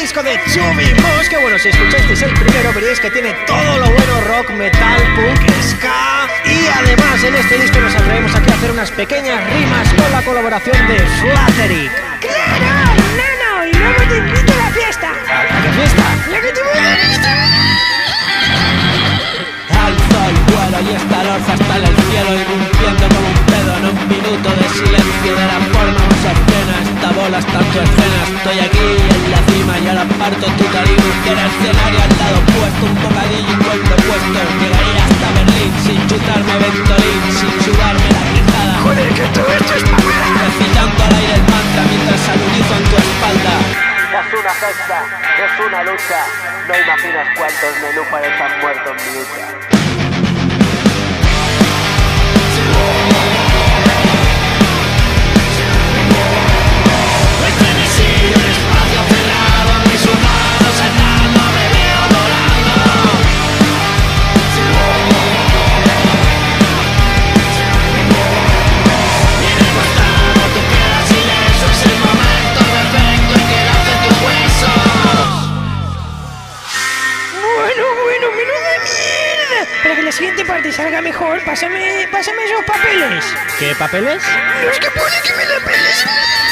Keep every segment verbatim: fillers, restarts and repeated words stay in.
disco de Tubimos, que bueno, si escuchasteis el primero veréis que tiene todo lo bueno: rock, metal, punk, ska. Y además en este disco nos atrevemos aquí a hacer unas pequeñas rimas con la colaboración de Flatterick. ¡Claro, nano! Y luego te invito a la fiesta. ¿A qué fiesta? ¡La que te voy a dar esta vez! Alzo el vuelo y estalorza hasta en el cielo, irrumpiendo como un pedo en un minuto de silencio. De la forma más obscena, esta bola está en tu escena. Estoy aquí en la cima y ahora parto tu tarima. En el escenario al lado puesto, un bocadillo y cuento puesto. Llegaría hasta Berlín sin chutarme Ventolin, sin sudarme la quijada. ¡Joder, que todo esto es mamada! Recitando al aire el mantra mientras salunizo en tu espalda. Es una gesta, es una lucha. No imaginas cuántos nenúfares han muerto en mi lucha. Para que la siguiente parte salga mejor, pásame, pásame esos papeles. ¿Qué papeles? Los que pone que me la peles.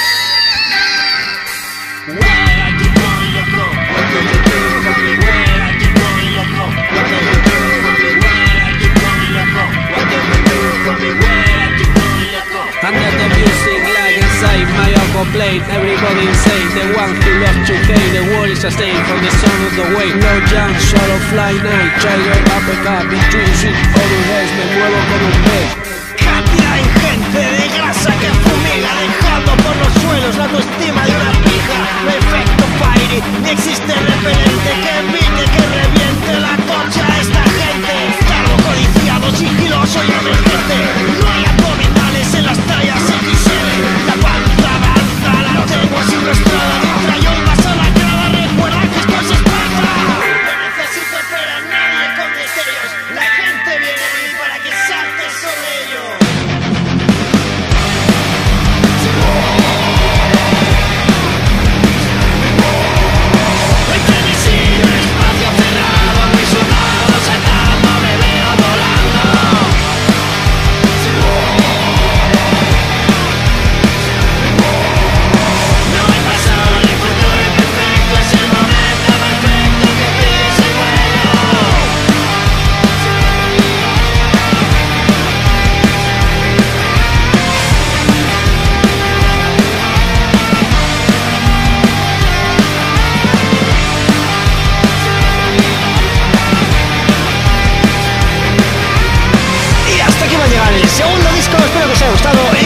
Under the music like inside my uncle played. Everybody insane, the one who loves to hate. The world is a stain from the sun of the way. No jump, solo fly night. Trigger up and up, between sweet overheads. Me muevo como un pez. Cantidad ingente de grasa que fumiga, dejando por los suelos la autoestima de una pija. No hay efecto fiery, ni existe repelente que evite que reviente la concha a esta gente. Cargo codiciado, sigiloso y emergente. No hay abdominales en las tallas equis ele. La panza avanza, la lengua sin estrada. Mientras yo vas a la grada, recuerda que esto es Esparta. No necesito esperar a nadie con misterios. La gente viene a mí para que salte sobre ellos. El segundo disco, espero que os haya gustado.